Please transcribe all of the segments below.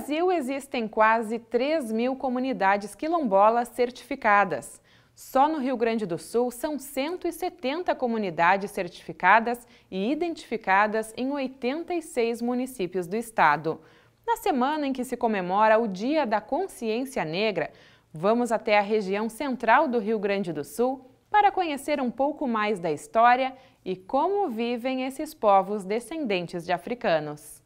Brasil existem quase 3.000 comunidades quilombolas certificadas. Só no Rio Grande do Sul são 170 comunidades certificadas e identificadas em 86 municípios do estado. Na semana em que se comemora o Dia da Consciência Negra, vamos até a região central do Rio Grande do Sul para conhecer um pouco mais da história e como vivem esses povos descendentes de africanos.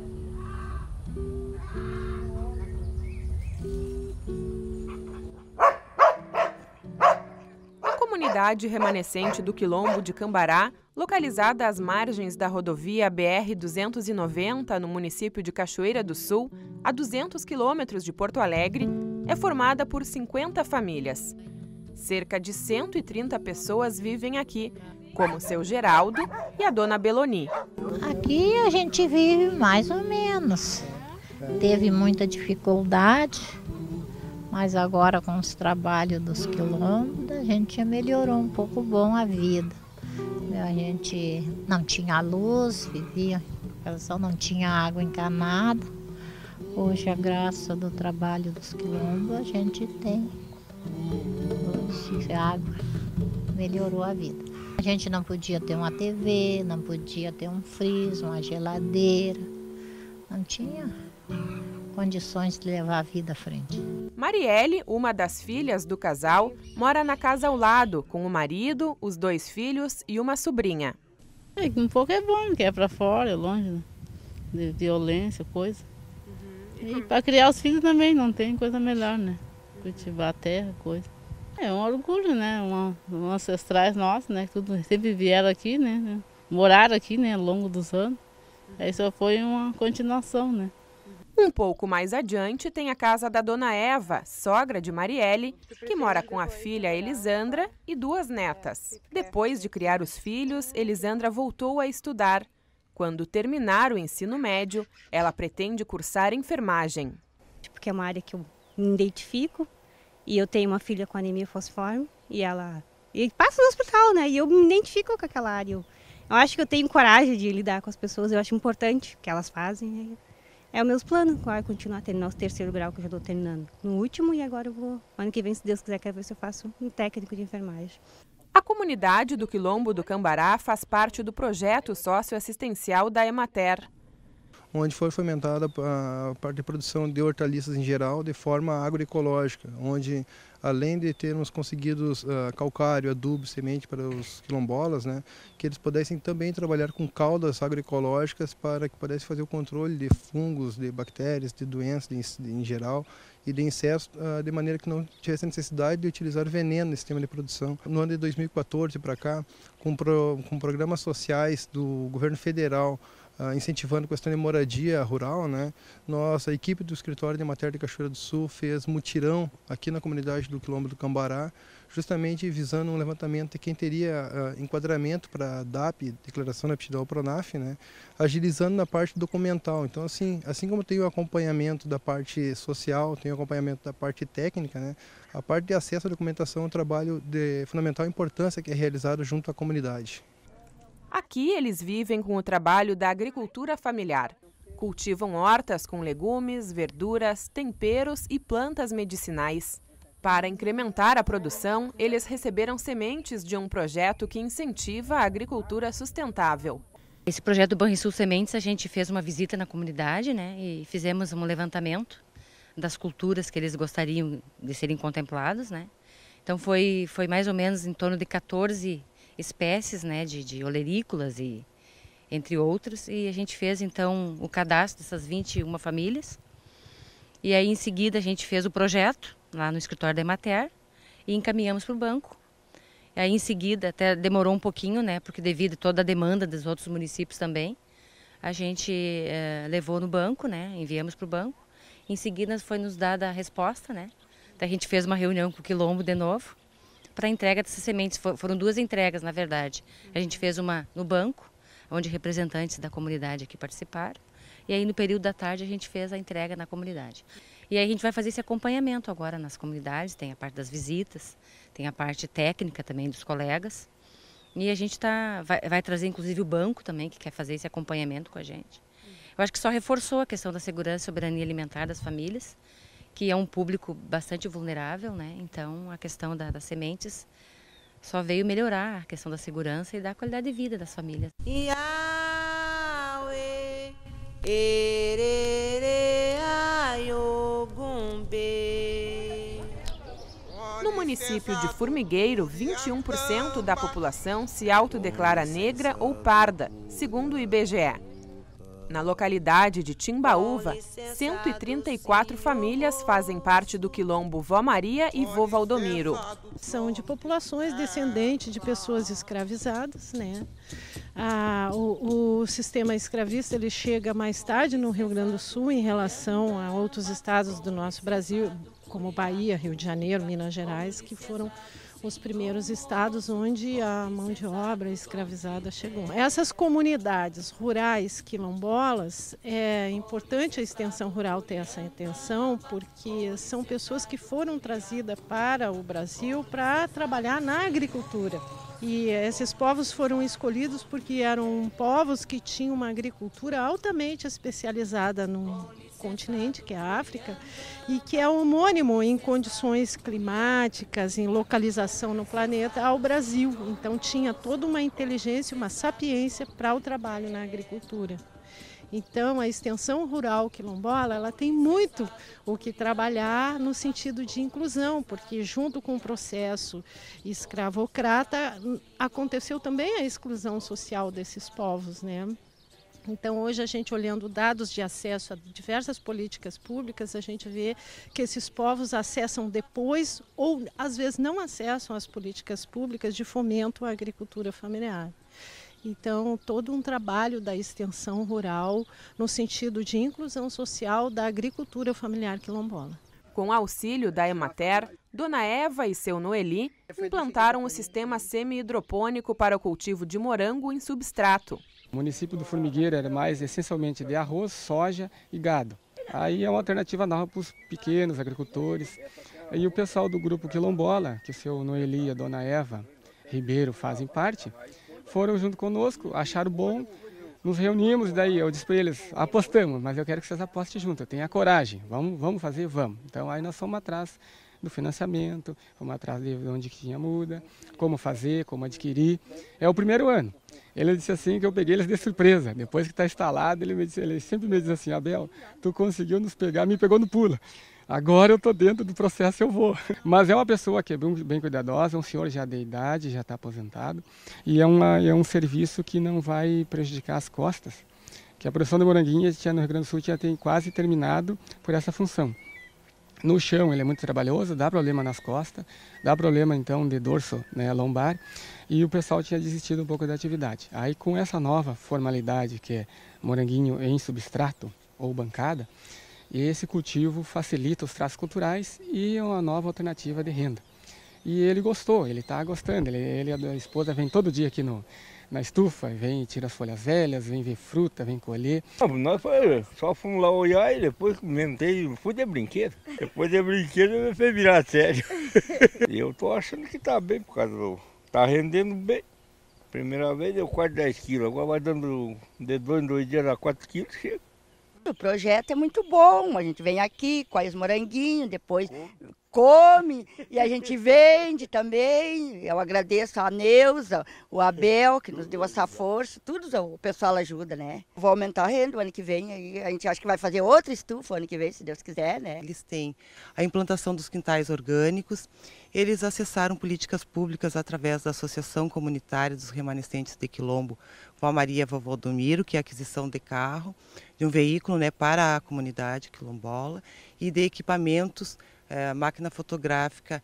Comunidade remanescente do Quilombo de Cambará, localizada às margens da rodovia BR-290, no município de Cachoeira do Sul, a 200 quilômetros de Porto Alegre, é formada por 50 famílias. Cerca de 130 pessoas vivem aqui, como seu Geraldo e a dona Beloni. Aqui a gente vive mais ou menos. Teve muita dificuldade, mas agora com os trabalhos dos quilombos a gente melhorou um pouco bom a vida. A gente não tinha luz, vivia, só não tinha água encanada. Hoje, a graça do trabalho dos quilombos, a gente tem água, melhorou a vida. A gente não podia ter uma TV, não podia ter um freezer, uma geladeira, não tinha condições de levar a vida à frente. Marielle, uma das filhas do casal, mora na casa ao lado, com o marido, os 2 filhos e uma sobrinha. Um pouco é bom, que é para fora, é longe, né? De violência, coisa. E para criar os filhos também, não tem coisa melhor, né? Cultivar a terra, coisa. É um orgulho, né? Os ancestrais nossos, né? Tudo, sempre vieram aqui, né? Moraram aqui, né? Ao longo dos anos. Aí só foi uma continuação, né? Um pouco mais adiante tem a casa da dona Eva, sogra de Marielle, que mora com a filha Elisandra e 2 netas. Depois de criar os filhos, Elisandra voltou a estudar. Quando terminar o ensino médio, ela pretende cursar enfermagem. Porque é uma área que eu me identifico e eu tenho uma filha com anemia falciforme e ela passa no hospital, né? E eu me identifico com aquela área. Eu acho que eu tenho coragem de lidar com as pessoas, eu acho importante o que elas fazem. É o meu plano, claro, continuar a terminar o 3º grau que eu já estou terminando. No último, e agora eu vou, ano que vem, se Deus quiser, quero ver se eu faço um técnico de enfermagem. A comunidade do Quilombo do Cambará faz parte do projeto socioassistencial da Emater, onde foi fomentada a parte de produção de hortaliças em geral de forma agroecológica, onde além de termos conseguido calcário, adubo, semente para os quilombolas, né, que eles pudessem também trabalhar com caudas agroecológicas para que pudessem fazer o controle de fungos, de bactérias, de doenças em geral e de insetos, de maneira que não tivesse necessidade de utilizar veneno no sistema de produção. No ano de 2014 para cá, com programas sociais do governo federal, incentivando a questão de moradia rural, né? Nossa equipe do escritório de Emater de Cachoeira do Sul fez mutirão aqui na comunidade do Quilombo do Cambará, justamente visando um levantamento de quem teria enquadramento para a DAP, Declaração de Aptidão ao Pronaf, né? Agilizando na parte documental. Então, assim como tem o acompanhamento da parte social, tem o acompanhamento da parte técnica, né? A parte de acesso à documentação é um trabalho de fundamental importância que é realizado junto à comunidade. Aqui eles vivem com o trabalho da agricultura familiar. Cultivam hortas com legumes, verduras, temperos e plantas medicinais. Para incrementar a produção, eles receberam sementes de um projeto que incentiva a agricultura sustentável. Esse projeto do Banrisul Sementes, a gente fez uma visita na comunidade, né, e fizemos um levantamento das culturas que eles gostariam de serem contemplados, né. Então foi mais ou menos em torno de 14 espécies, né, de olerícolas e entre outros, e a gente fez então o cadastro dessas 21 famílias. E aí em seguida a gente fez o projeto lá no escritório da Emater e encaminhamos para o banco. E aí em seguida, até demorou um pouquinho, né, porque devido a toda a demanda dos outros municípios também, a gente levou no banco, né, enviamos para o banco. Em seguida foi nos dada a resposta, né, então a gente fez uma reunião com o Quilombo de novo, para a entrega dessas sementes. Foram 2 entregas, na verdade. A gente fez uma no banco, onde representantes da comunidade aqui participaram, e aí no período da tarde a gente fez a entrega na comunidade. E aí a gente vai fazer esse acompanhamento agora nas comunidades, tem a parte das visitas, tem a parte técnica também dos colegas, e a gente vai trazer inclusive o banco também, que quer fazer esse acompanhamento com a gente. Eu acho que só reforçou a questão da segurança e soberania alimentar das famílias, que é um público bastante vulnerável, né? Então a questão das sementes só veio melhorar a questão da segurança e da qualidade de vida das famílias. No município de Formigueiro, 21% da população se autodeclara negra ou parda, segundo o IBGE. Na localidade de Timbaúva, 134 famílias fazem parte do quilombo Vó Maria e Vô Valdomiro. São de populações descendentes de pessoas escravizadas, né? O sistema escravista ele chega mais tarde no Rio Grande do Sul em relação a outros estados do nosso Brasil, como Bahia, Rio de Janeiro, Minas Gerais, que foram os primeiros estados onde a mão de obra escravizada chegou. Essas comunidades rurais quilombolas, é importante a extensão rural ter essa atenção, porque são pessoas que foram trazidas para o Brasil para trabalhar na agricultura. E esses povos foram escolhidos porque eram povos que tinham uma agricultura altamente especializada no continente, que é a África, e que é homônimo em condições climáticas, em localização no planeta ao Brasil. Então tinha toda uma inteligência, uma sapiência para o trabalho na agricultura. Então a extensão rural quilombola ela tem muito o que trabalhar no sentido de inclusão, porque junto com o processo escravocrata aconteceu também a exclusão social desses povos, né? Então, hoje, a gente olhando dados de acesso a diversas políticas públicas, a gente vê que esses povos acessam depois ou, às vezes, não acessam as políticas públicas de fomento à agricultura familiar. Então, todo um trabalho da extensão rural no sentido de inclusão social da agricultura familiar quilombola. Com auxílio da Emater, Dona Eva e seu Noeli implantaram o sistema semi-hidropônico para o cultivo de morango em substrato. O município do Formigueiro era mais essencialmente de arroz, soja e gado. Aí é uma alternativa nova para os pequenos agricultores. E o pessoal do grupo quilombola, que o seu Noeli e a Dona Eva Ribeiro fazem parte, foram junto conosco, acharam bom, nos reunimos, daí eu disse para eles, apostamos, mas eu quero que vocês apostem junto, eu tenho a coragem, vamos fazer, vamos. Então aí nós fomos atrás do financiamento, fomos atrás de onde tinha muda, como fazer, como adquirir. É o primeiro ano. Ele disse assim que eu peguei eles de surpresa. Depois que está instalado, ele sempre me diz assim, Abel, tu conseguiu nos pegar, me pegou no pulo. Agora eu estou dentro do processo, eu vou. Mas é uma pessoa que é bem cuidadosa, um senhor já de idade, já está aposentado. E é um serviço que não vai prejudicar as costas. Que a produção de moranguinha no Rio Grande do Sul já tem quase terminado por essa função. No chão ele é muito trabalhoso, dá problema nas costas, dá problema então de dorso, né, lombar, e o pessoal tinha desistido um pouco da atividade. Aí com essa nova formalidade que é moranguinho em substrato ou bancada, esse cultivo facilita os traços culturais e é uma nova alternativa de renda. E ele gostou, ele está gostando, ele e a esposa vem todo dia aqui na estufa, vem tira as folhas velhas, vem ver fruta, vem colher. Nós só fomos lá olhar e depois fui de brinquedo. Depois de brinquedo eu me fui virar sério. E eu tô achando que tá bem por causa tá rendendo bem. Primeira vez deu quase 10 quilos, agora vai dando de 2 em 2 dias a 4 quilos, chega. O projeto é muito bom, a gente vem aqui, colhe os moranguinhos, depois come e a gente vende também. Eu agradeço a Neuza, o Abel, que nos deu essa força, tudo o pessoal ajuda, né? Vou aumentar a renda o ano que vem, aí a gente acha que vai fazer outra estufa o ano que vem, se Deus quiser, né? Eles têm a implantação dos quintais orgânicos, eles acessaram políticas públicas através da Associação Comunitária dos Remanescentes de Quilombo, Vó Maria e Vô Valdomiro, que é a aquisição de carro, de um veículo, né, para a comunidade quilombola e de equipamentos, máquina fotográfica,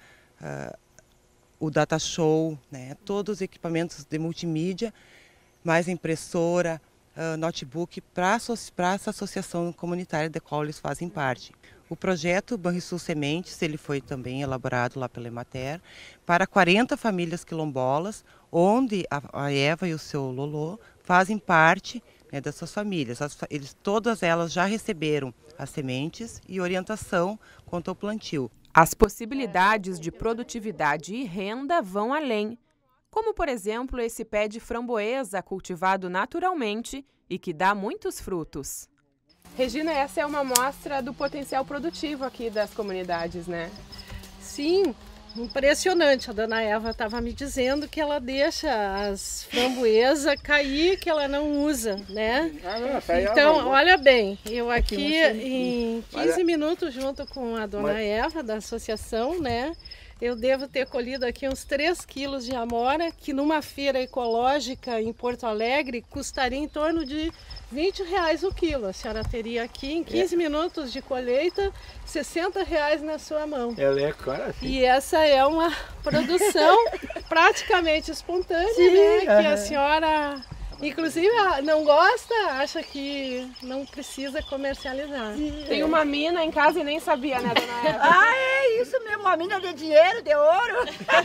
o data show, né, todos os equipamentos de multimídia, mais impressora, notebook para essa associação comunitária da qual eles fazem parte. O projeto Banrisul Sementes, ele foi também elaborado lá pela Emater para 40 famílias quilombolas, onde a Eva e o seu Lolô fazem parte, né, dessas famílias. Todas elas já receberam as sementes e orientação quanto ao plantio. As possibilidades de produtividade e renda vão além, como por exemplo esse pé de framboesa cultivado naturalmente e que dá muitos frutos. Regina, essa é uma amostra do potencial produtivo aqui das comunidades, né? Sim, impressionante. A dona Eva estava me dizendo que ela deixa as framboesas cair, que ela não usa, né? Então, olha bem, eu aqui em 15 minutos junto com a dona Eva da associação, né? Eu devo ter colhido aqui uns 3 quilos de amora, que numa feira ecológica em Porto Alegre custaria em torno de R$20 o quilo. A senhora teria aqui em 15 minutos de colheita R$60 na sua mão. Ela é cara assim. E essa é uma produção praticamente espontânea, né? Que a senhora, inclusive, não gosta, acha que não precisa comercializar. Tem uma mina em casa e nem sabia, né, dona Eva? Ah, é isso mesmo, uma mina de dinheiro, de ouro.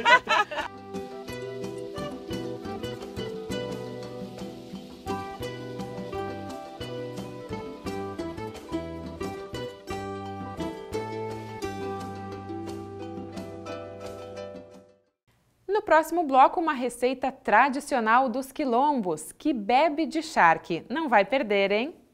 No próximo bloco, uma receita tradicional dos quilombos, que bebe de charque. Não vai perder, hein?